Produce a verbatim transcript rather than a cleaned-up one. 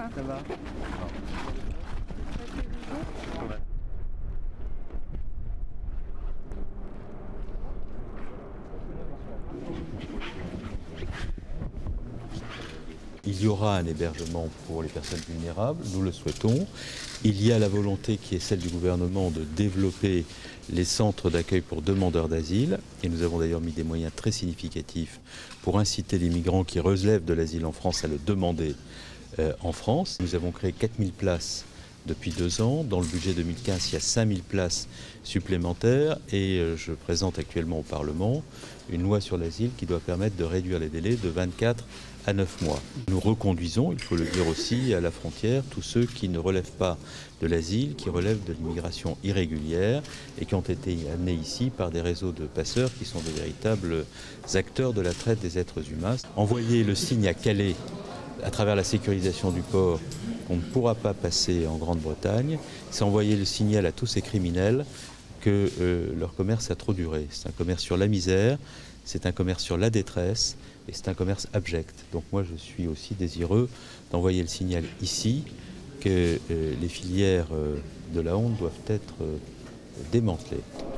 Ça va. Il y aura un hébergement pour les personnes vulnérables, nous le souhaitons. Il y a la volonté qui est celle du gouvernement de développer les centres d'accueil pour demandeurs d'asile. Et nous avons d'ailleurs mis des moyens très significatifs pour inciter les migrants qui relèvent de l'asile en France à le demander euh, en France. Nous avons créé quatre mille places depuis deux ans. Dans le budget deux mille quinze, il y a cinq mille places supplémentaires et euh, je présente actuellement au Parlement une loi sur l'asile qui doit permettre de réduire les délais de vingt-quatre à neuf mois. Nous reconduisons, il faut le dire aussi, à la frontière tous ceux qui ne relèvent pas de l'asile, qui relèvent de l'immigration irrégulière et qui ont été amenés ici par des réseaux de passeurs qui sont de véritables acteurs de la traite des êtres humains. Envoyer le signe à Calais à travers la sécurisation du port qu'on ne pourra pas passer en Grande-Bretagne, c'est envoyer le signal à tous ces criminels que euh, leur commerce a trop duré. C'est un commerce sur la misère, c'est un commerce sur la détresse et c'est un commerce abject. Donc moi je suis aussi désireux d'envoyer le signal ici que euh, les filières euh, de la honte doivent être euh, démantelées.